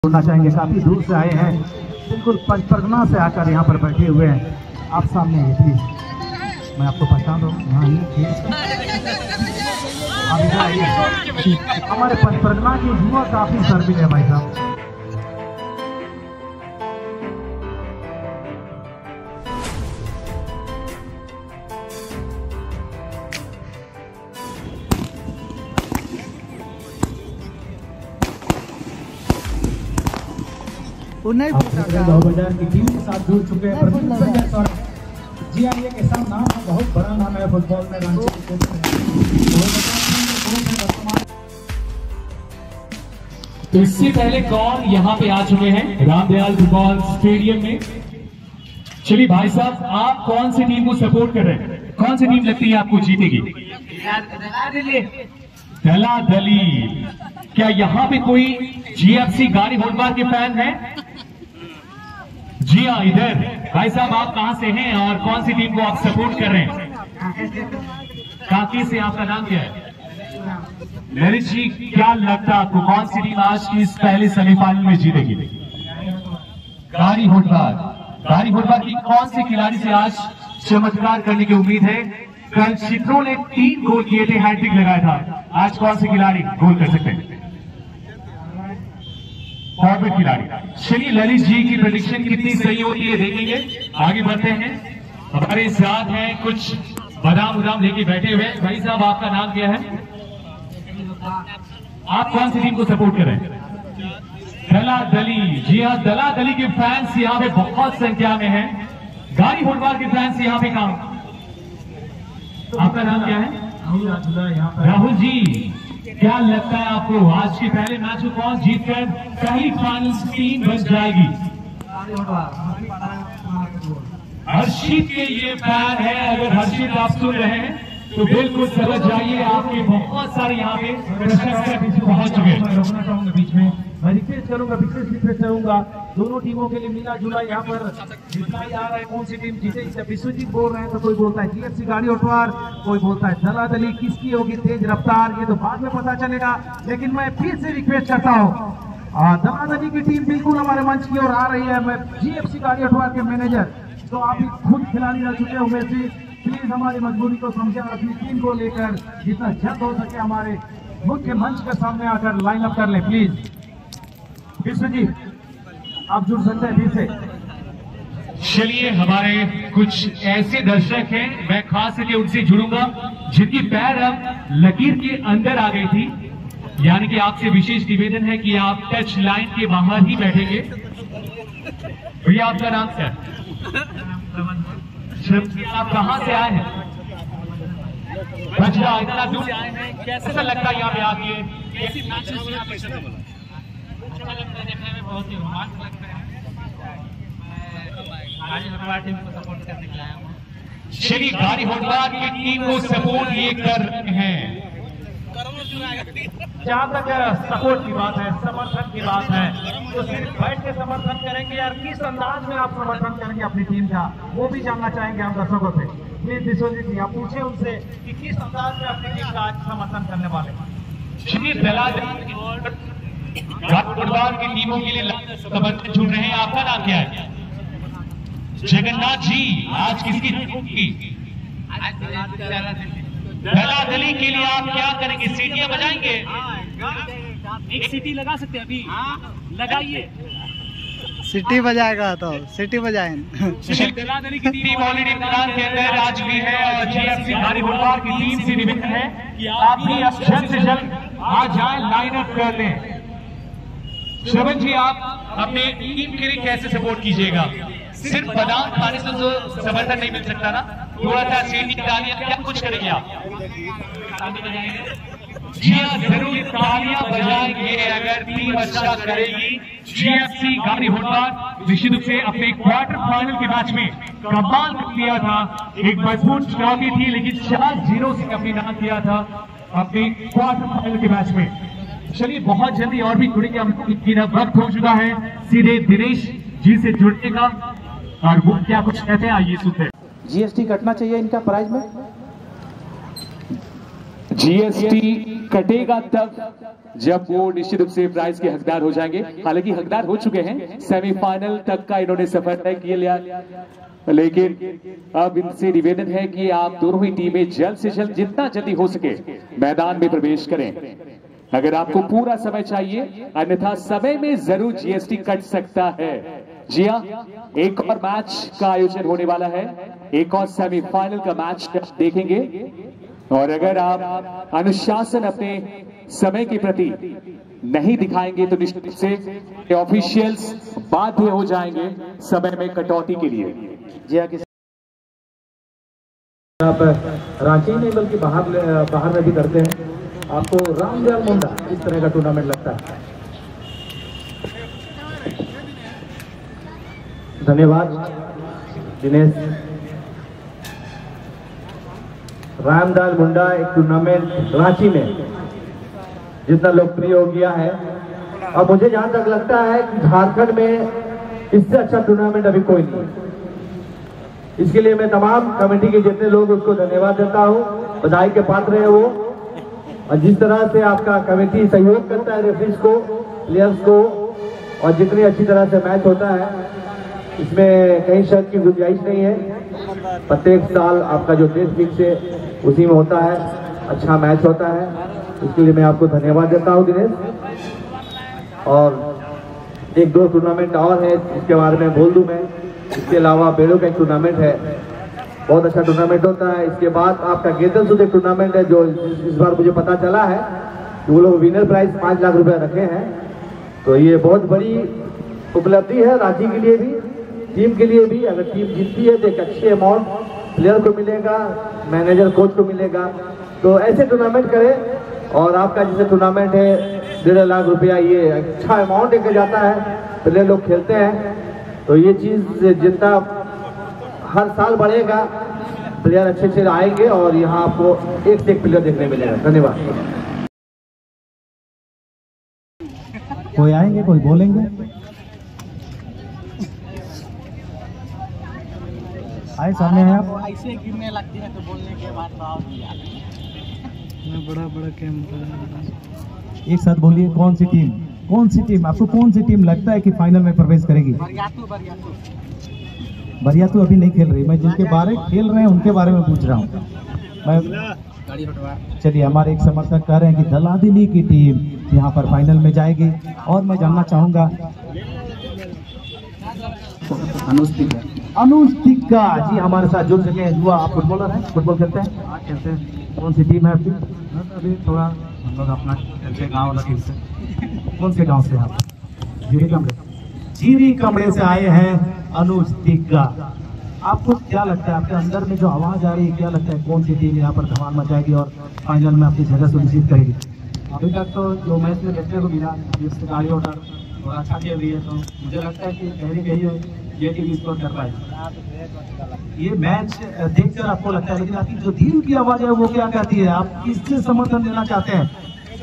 जोड़ना चाहेंगे। काफ़ी दूर से आए हैं, बिल्कुल पंचपरगना से आकर यहाँ पर बैठे हुए हैं। आप सामने ये प्लीज, मैं आपको पहचान रहा हूँ। आप इधर आइए। हमारे पंचपरगना की युवा काफ़ी सर्विस है भाई साहब। की टीम के साथ जुड़ चुके हैं। जी हाँ, ये कैसा नाम है, बहुत बड़ा नाम है फुटबॉल में रांची। तो इससे पहले कौन यहाँ पे आ चुके हैं रामदयाल फुटबॉल स्टेडियम में। चलिए भाई साहब, आप कौन सी टीम को सपोर्ट कर रहे हैं? कौन सी टीम लगती है आपको जीतेगी? दलादली। क्या यहाँ पे कोई जीएफसी गाड़ी होटबार के फैन है? जी हाँ, इधर भाई साहब, आप कहां से हैं और कौन सी टीम को आप सपोर्ट कर रहे हैं? काकी से। आपका नाम क्या है? ललित जी, क्या लगता है आपको कौन सी टीम आज की इस पहले सेमीफाइनल में जीतेगी? गाड़ी होटबार। गाड़ी होटबार की कौन से खिलाड़ी से आज चमत्कार करने की उम्मीद है? कल चित्रों ने 3 गोल किए थे, हैट्रिक लगाया था। आज कौन से खिलाड़ी गोल कर सकते हैं? फॉरवर्ड खिलाड़ी। चलिए ललित जी की प्रेडिक्शन कितनी सही होती है देखेंगे। आगे बढ़ते हैं। हमारे साथ हैं कुछ बादाम उदाम लेके बैठे हुए। भाई साहब, आपका नाम क्या है? आप कौन सी टीम को सपोर्ट कर रहे हैं? दलादली। जी हाँ, दलादली के फैंस यहाँ पे बहुत संख्या में हैं। गाड़ी होटबार के फैंस यहाँ पे काम। आपका नाम क्या है? राहुल जी, क्या लगता है आपको आज के पहले मैच को कौन जीतकर पहली फाइनल टीम बन जाएगी? हर्षित के ये फैन है। अगर हर्षित आप सुन रहे हैं तो बिल्कुल समझ जाइए, आपके बहुत सारे यहाँ पे प्रशंसक पहुंच चुके हैं। रोकना चाहूंगा बीच में, मैं रिक्वेस्ट करूंगा, रिक्वेस्ट करूंगा दोनों टीमों के लिए मिला जुला यहाँ पर जितना ही आ रहा है कौन सी टीम जीते। जैसे विश्वजीत बोल रहे हैं तो कोई बोलता है जीएफसी गाड़ी होटबार, कोई बोलता है दलादली। किसकी होगी तेज रफ्तार, ये तो बाद में पता चलेगा। लेकिन मैं फिर से रिक्वेस्ट करता हूँ, दलादली की टीम बिल्कुल हमारे मंच की ओर आ रही है। मैं जीएफसी गाड़ी होटबार के मैनेजर तो आप खुद खिलाड़ी रह चुके उमेश जी, प्लीज हमारी मजबूरी को समझे और अपनी टीम को लेकर जितना जल्द हो सके हमारे मुख्य मंच के सामने आकर लाइन अप कर ले प्लीज। विश्वजीत, आप जुड़ सकते हैं फिर से। चलिए, हमारे कुछ ऐसे दर्शक हैं, मैं खास करके उनसे जुड़ूंगा जिनकी पैर अब लकीर के अंदर आ गई थी। यानी कि आपसे विशेष निवेदन है कि आप टच लाइन के बाहर ही बैठेंगे। भैया, आपका नाम क्या है? आप कहां से आए हैं? अच्छा, इतना दूर से आए हैं, कैसा लगता है यहाँ पे आके? कैसी मैचेस में आप अच्छा लगता है? देखने में बहुत ही रोमांच लगता है। गाड़ी होटबार टीम को सपोर्ट करने के लिए आया हूँ। चलिए, गाड़ी होटबार की टीम को सपोर्ट ये कर रहे हैं। जहाँ तक सपोर्ट की बात है, समर्थन की बात है, तो सिर्फ बैठ के समर्थन करेंगे यार, किस अंदाज में आप समर्थन करेंगे अपनी टीम का, वो भी जानना चाहेंगे हम दर्शकों से। प्लीज विश्वजीत जी, आप पूछे उनसे कि किस अंदाज में अपनी टीम का आज समर्थन करने वाले। चलिए, दलादली फुटबॉल की टीमों के लिए समर्थन जुड़ रहे हैं। आपका नाम क्या है? जगन्नाथ जी, आज किसकी टीम होगी? दलादली के लिए आप क्या करेंगे? सीटियां बजाएंगे? एक सीटी लगा सकते हैं अभी? लगाइए। सिटी बजाएगा तो सिटी बजाएं। दलादली की टीम ऑलरेडी मैदान के अंदर आ चुकी है और जीएफसी गाड़ी होटबार की टीम से निवेदन है कि आप भी जल्द से जल्द आ जाए, लाइन अप कर लें। श्रवण जी, आप अपने टीम के लिए कैसे सपोर्ट कीजिएगा? सिर्फ बादाम खाने से तो समर्थन नहीं मिल सकता ना, थोड़ा सा सीटी डालिए, क्या कुछ करेंगे आप? जी हाँ, जरूर तालियां बजाएंगे अगर टीम अच्छा करेगी। जीएफसी गाड़ी होटबार निश्चित रूप से अपने क्वार्टर फाइनल के मैच में कमाल कर लिया था। एक मजबूत चुनौती थी, लेकिन 4-0 से अपने नाम किया था अपने क्वार्टर फाइनल के मैच में। चलिए, बहुत जल्दी और भी जुड़ेंगे हम, वक्त हो चुका है सीधे दिनेश जी से जुड़ने का, और वो क्या कुछ कहते हैं आइए सुनते हैं। जीएसटी कटना चाहिए इनका प्राइस में। जीएसटी कटेगा तब जब वो निश्चित रूप से प्राइज के हकदार हो जाएंगे। हालांकि हकदार हो चुके हैं, सेमीफाइनल तक का इन्होंने सफर तय किया लिया, लेकिन अब इनसे निवेदन है कि आप दोनों ही टीमें जल्द से जल्द जितना जल्दी हो सके मैदान में प्रवेश करें। अगर आपको पूरा समय चाहिए, अन्यथा समय में जरूर जीएसटी कट सकता है। जी हाँ, एक और मैच का आयोजन होने वाला है, एक और सेमीफाइनल का मैच देखेंगे, और अगर आप अनुशासन अपने समय के प्रति नहीं दिखाएंगे तो निश्चित रूप से ऑफिशियल्स बाध्य हो जाएंगे समय में कटौती के लिए। जी हाँ, आप रांची नहीं बल्कि बाहर में भी करते हैं। आपको रामदयाल मुंडा इस तरह का टूर्नामेंट लगता है। धन्यवाद दिनेश। रामदयाल मुंडा एक टूर्नामेंट रांची में जितना लोकप्रिय हो गया है, और मुझे जहां तक लगता है कि झारखंड में इससे अच्छा टूर्नामेंट अभी कोई नहीं। इसके लिए मैं तमाम कमेटी के जितने लोग उसको धन्यवाद देता हूं, बधाई के पात्र है वो। और जिस तरह से आपका कमेटी सहयोग करता है रेफरीज को, प्लेयर्स को, और जितनी अच्छी तरह से मैच होता है, इसमें कहीं शक की गुंजाइश नहीं है। प्रत्येक साल आपका जो टेस्ट फिक्स है उसी में होता है, अच्छा मैच होता है। इसके लिए मैं आपको धन्यवाद देता हूं दिनेश। और एक दो टूर्नामेंट और है इसके बारे में बोल दूं मैं। इसके अलावा बेड़ो का एक टूर्नामेंट है, बहुत अच्छा टूर्नामेंट होता है। इसके बाद आपका गेतन सुध एक टूर्नामेंट है जो इस बार मुझे पता चला है कि वो लोग विनर प्राइज 5 लाख रुपए रखे हैं। तो ये बहुत बड़ी उपलब्धि है रांची के लिए भी, टीम के लिए भी। अगर टीम जीतती है तो एक अच्छी अमाउंट प्लेयर को मिलेगा, मैनेजर कोच को मिलेगा। तो ऐसे टूर्नामेंट करें। और आपका जैसे टूर्नामेंट है 1.5 लाख रुपया, ये अच्छा अमाउंट लेकर जाता है, प्लेयर लोग खेलते हैं। तो ये चीज जितना हर साल बढ़ेगा, प्लेयर अच्छे अच्छे आएंगे और यहाँ आपको एक से एक प्लेयर देखने मिलेगा। धन्यवाद। कोई आएंगे, कोई बोलेंगे? आए सामने हैं आप। ऐसे गिरने लगती है तो बोलने के बाद बड़ा बड़ा कैमरा। एक साथ बोलिए, कौन सी टीम आपको कौन सी टीम लगता है कि फाइनल में प्रवेश करेगी? बरियातू अभी नहीं खेल रही, मैं जिनके बारे खेल रहे हैं उनके बारे में पूछ रहा हूँ मैं। चलिए, हमारे एक समर्थक कह रहे हैं कि दलादिनी की टीम यहाँ पर फाइनल में जाएगी। और मैं जानना चाहूंगा अनुष्टिका जी हमारे साथ जुड़ सके हैं। जुआ, आप फुटबॉलर हैं, फुटबॉल खेलते हैं? खेलते हैं। कौन सी टीम है आपकी? अभी थोड़ा हम लोग अपना खेलते गाँव लगे से। कौन से गांव से आप? जीरी कमरे से आए हैं अनुष्टिका। आपको क्या लगता है, आपके अंदर में जो आवाज आ रही है, क्या लगता है कौन सी टीम यहाँ पर धमाल मचाएगी और फाइनल में अपनी जगह सुनिश्चित करेगी? अभी तक तो जो मैच में देखने को मिला, गाड़ी ऑर्डर थोड़ा अच्छा खेल रही है, तो मुझे लगता है कि कहीं ये टीम स्कोर कर पाएगी। ये मैच देखकर आपको लगता है, लेकिन आपकी जो दिल की आवाज है वो क्या कहती है? आप किससे समर्थन देना चाहते हैं?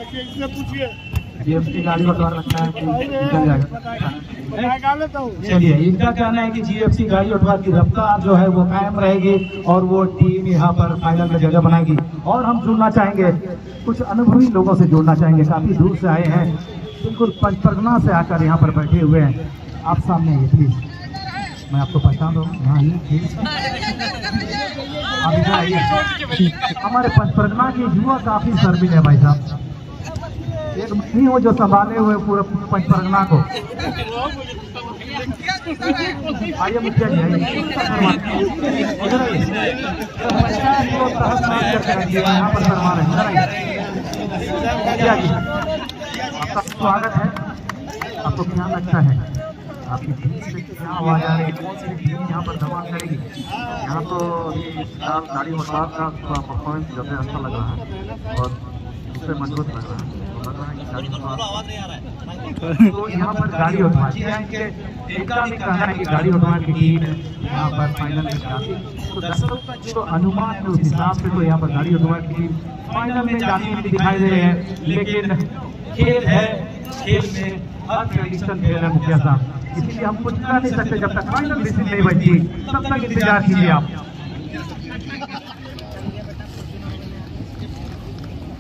जीएफसी गाड़ी ऑटवार लगता है कि निकल जाएगा। चलिए, इनका कहना है कि जीएफसी गाड़ी ऑटवार की रफ्तार जो है वो कायम रहेगी और वो टीम यहाँ पर फाइनल में जगह बनाएगी। और हम जुड़ना चाहेंगे, कुछ अनुभवी लोगों से जुड़ना चाहेंगे, काफी दूर से आए हैं, बिल्कुल पंचपरगना से आकर यहाँ पर बैठे हुए हैं। आप सामने ये प्लीज, मैं आपको पहचान दूँ। हाँ, ये आप इधर आइए। हमारे पंचपरगना के युवा काफी शर्मिल है भाई साहब, एक नहीं हो जो संभाले हुए पूरे पंचपरगना को। आइए मुखिया जी, आइए यहाँ पर शर्मा रहे। मुखिया जी, आपका स्वागत है। आपको क्या लगता है, आपकी टीम से क्या आवाज आ रही है, कौन सी टीम यहाँ पर धमाल करेगी? यहाँ तो गाड़ी मोटर का परफॉर्मेंस सबसे अच्छा लग रहा है और उससे मजबूत लग रहा है। तो यहाँ पर गाड़ी ऑटोमार कहना है कि गाड़ी ऑटोमार की टीम यहाँ पर फाइनल में जाती है। तो दर्शकों का जो अनुमान है उस हिसाब से तो यहाँ पर गाड़ी ऑटोमार की टीम फाइनल में जाती हुई दिखाई दे रही है। लेकिन खेल है, खेल में हर कंडीशन खेल है मुखिया साहब, इसलिए हम कुछ कह नहीं सकते जब तक फाइनल विसिल नहीं बची, तब तक इंतजार कीजिए आप।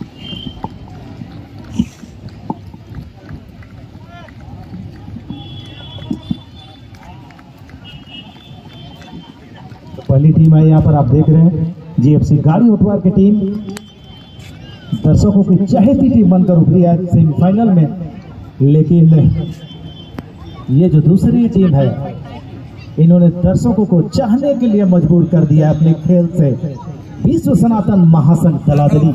पहली टीम है यहाँ पर आप देख रहे हैं जीएफसी गाड़ी होटवार की टीम दर्शकों की चहेती टीम बनकर उभरी है सेमीफाइनल में, लेकिन ये जो दूसरी टीम है इन्होंने दर्शकों को चाहने के लिए मजबूर कर दिया अपने खेल से। विश्व सनातन महासंघ दलादली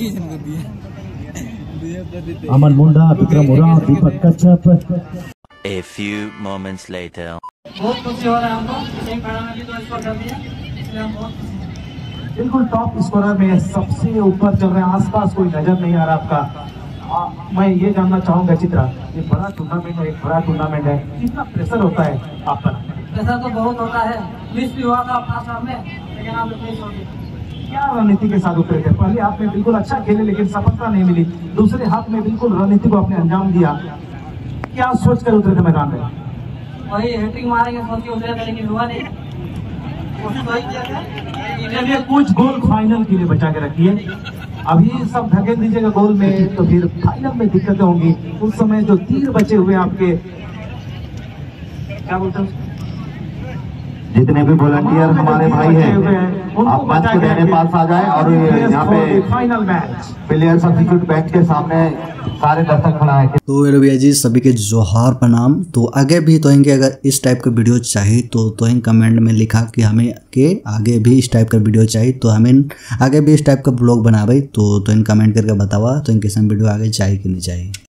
अमन मुंडा, विक्रम उरांव, दीपक कच्छप। A few moments later. बहुत खुशी हो रहा है हमको, एक मैडम ने भी 2 स्कोर कर दिया, इसलिए हम बहुत खुशी हैं। बिल्कुल टॉप स्कोरर में सबसे ऊपर चल रहे हैं, आसपास कोई नजर नहीं आ रहा आपका। मैं ये जानना चाहूंगा चित्रा, ये बड़ा टूर्नामेंट है, एक बड़ा टूर्नामेंट है, कितना प्रेशर होता है आप पर? प्रेशर तो बहुत होता है, मिस भी हुआ था फर्स्ट हाफ में, लेकिन आप मिस हो गए। क्या रणनीति के साथ उतरे थे? पहले हाथ में बिल्कुल अच्छा खेले लेकिन सफलता नहीं मिली, दूसरे हाथ में बिल्कुल रणनीति को आपने अंजाम दिया, क्या सोच कर उतरे थे मैदान में? वही हैट्रिक मारेंगे सोच के उतरे थे, लेकिन हुआ नहीं। चलिए कुछ गोल फाइनल के लिए बचा के रखिए, अभी सब धकेल दीजिएगा गोल में तो फिर फाइनल में दिक्कतें होंगी। उस समय जो तीर बचे हुए आपके, क्या बोलते हैं, जितने भी वॉलंटियर हमारे भाई हैं आप मंच के दाहिने पास आ जाएं और यहाँ पे final match player substitute bench के सामने सारे दर्शक खड़ा है। तो मेरे भैया जी सभी के जोहार प्रणाम। तो आगे भी तो इनके अगर इस टाइप का वीडियो चाहिए तो इन कमेंट में लिखा कि हमें के आगे भी इस टाइप का वीडियो चाहिए, तो हमें आगे भी इस टाइप का ब्लॉग बनावे तो इन कमेंट करके बतावा तो इनके साथ वीडियो आगे चाहिए कि नहीं चाहिए।